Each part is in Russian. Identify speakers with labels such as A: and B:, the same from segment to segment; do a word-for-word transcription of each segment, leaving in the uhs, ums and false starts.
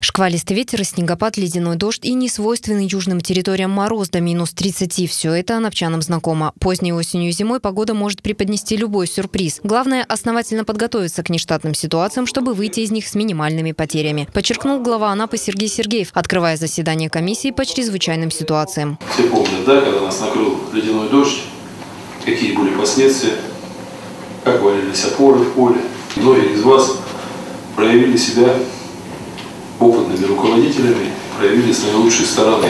A: Шквалистый ветер, снегопад, ледяной дождь и несвойственный южным территориям мороз до минус тридцати. Все это анапчанам знакомо. Поздней осенью и зимой погода может преподнести любой сюрприз. Главное – основательно подготовиться к нештатным ситуациям, чтобы выйти из них с минимальными потерями, подчеркнул глава Анапы Сергей Сергеев, открывая заседание комиссии по чрезвычайным ситуациям.
B: Все помнят, да, когда нас накрыл ледяной дождь, какие были последствия, как валились опоры в поле. Многие из вас проявили себя опытными руководителями, проявили с наилучшей стороны.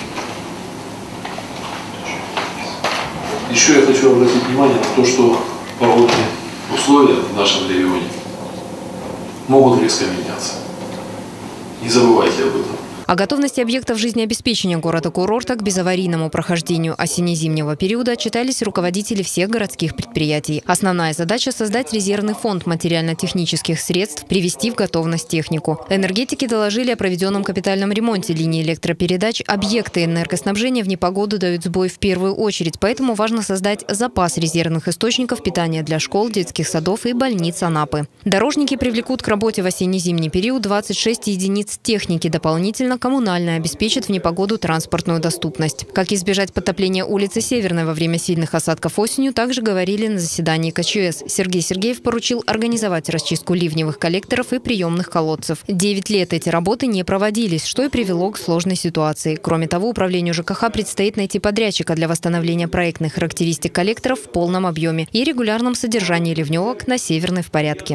B: Еще я хочу обратить внимание на то, что погодные условия в нашем регионе могут резко меняться. Не забывайте об этом.
A: О готовности объектов жизнеобеспечения города-курорта к безаварийному прохождению осенне-зимнего периода отчитались руководители всех городских предприятий. Основная задача – создать резервный фонд материально-технических средств, привести в готовность технику. Энергетики доложили о проведенном капитальном ремонте линии электропередач. Объекты энергоснабжения в непогоду дают сбой в первую очередь, поэтому важно создать запас резервных источников питания для школ, детских садов и больниц Анапы. Дорожники привлекут к работе в осенне-зимний период двадцать шесть единиц техники. Дополнительно коммунальная обеспечит в непогоду транспортную доступность. Как избежать подтопления улицы Северной во время сильных осадков осенью, также говорили на заседании ка че эс. Сергей Сергеев поручил организовать расчистку ливневых коллекторов и приемных колодцев. Девять лет эти работы не проводились, что и привело к сложной ситуации. Кроме того, управлению жэ ка ха предстоит найти подрядчика для восстановления проектных характеристик коллекторов в полном объеме и регулярном содержании ливневок на Северной в порядке.